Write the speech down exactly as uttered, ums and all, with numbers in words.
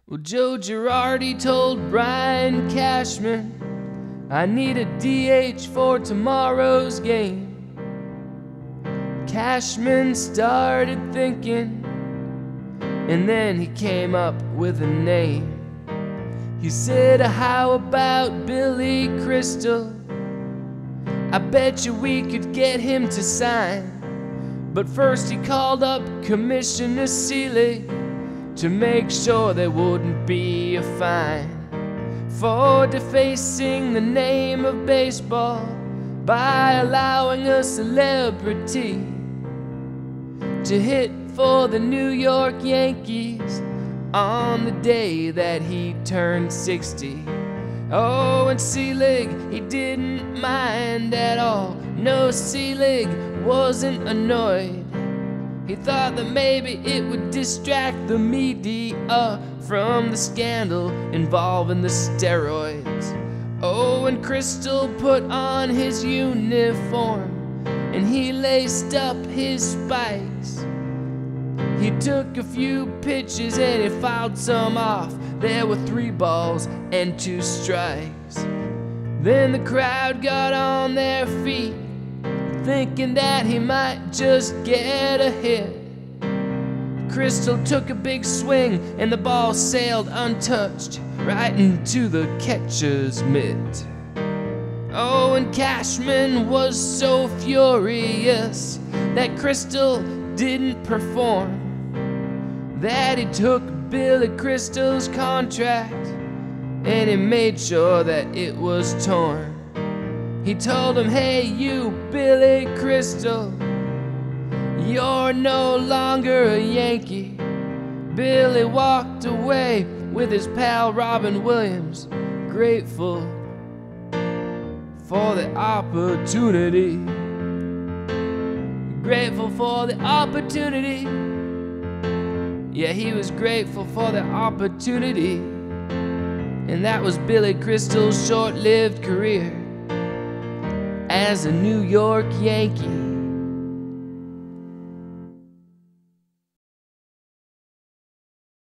Well, Joe Girardi told Brian Cashman, I need a D H for tomorrow's game. Cashman started thinking, and then he came up with a name. He said, how about Billy Crystal? I bet you we could get him to sign. But first he called up Commissioner Seeley to make sure there wouldn't be a fine for defacing the name of baseball by allowing a celebrity to hit for the New York Yankees on the day that he turned sixty. Oh, and Seelig, he didn't mind at all. No, Seelig wasn't annoyed. He thought that maybe it would distract the media from the scandal involving the steroids. Oh, and Crystal put on his uniform and he laced up his spikes. He took a few pitches and he fouled some off. There were three balls and two strikes. Then the crowd got on their feet, thinking that he might just get a hit. Crystal took a big swing and the ball sailed untouched right into the catcher's mitt. Oh, and Cashman was so furious that Crystal didn't perform that he took Billy Crystal's contract and he made sure that it was torn. He told him, hey you Billy Crystal, you're no longer a Yankee. Billy walked away with his pal Robin Williams, grateful for the opportunity. Grateful for the opportunity. Yeah, he was grateful for the opportunity. And that was Billy Crystal's short-lived career as a New York Yankee.